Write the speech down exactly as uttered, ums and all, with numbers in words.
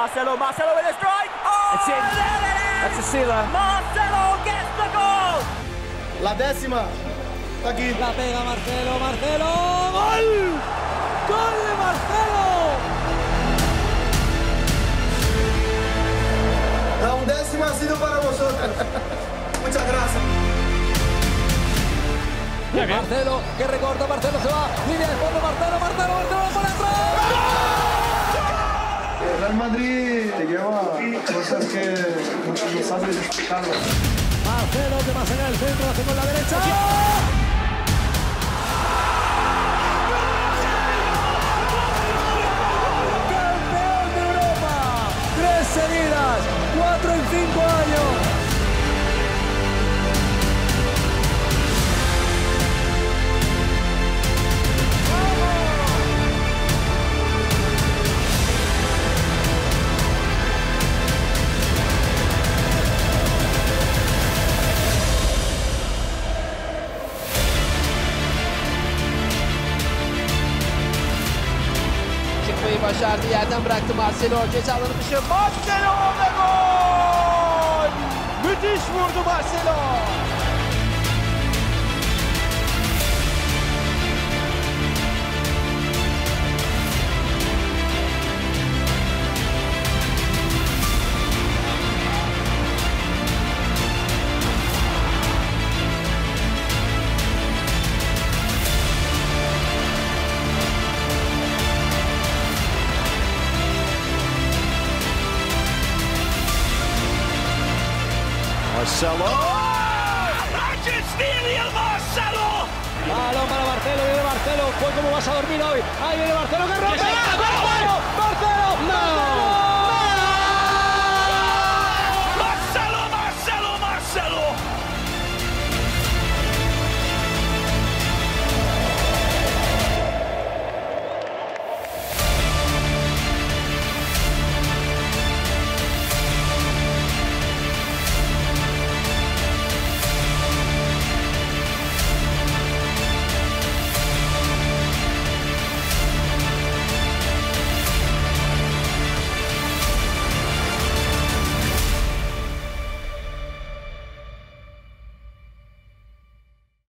Marcelo, Marcelo with a strike. Oh, It's in. there it is. That's a sealer. Marcelo gets the goal. La décima. Aquí. La pega Marcelo, Marcelo. ¡Gol! ¡Gol de Marcelo! La undécima ha sido para vosotros. Muchas gracias. Marcelo, que recorta, Marcelo se va. Línea de fondo, Marcelo, Marcelo, Marcelo, por atrás. El Real Madrid te lleva cosas que no, no sabes explicarlo. Marcelo, que más allá del centro, hace con la derecha. ¡Campeón de Europa! Tres seguidas, cuatro en cinco años. Çıkmayı başardı, yerden bıraktı Marcelo. Ceza alanı dışı Marcelo ve gol! Müthiş vurdu Marcelo. Marcelo. Argentina, Marcelo. Balón para Marcelo, viene Marcelo. ¿Cómo vas a dormir hoy? Ahí viene Marcelo que rompe.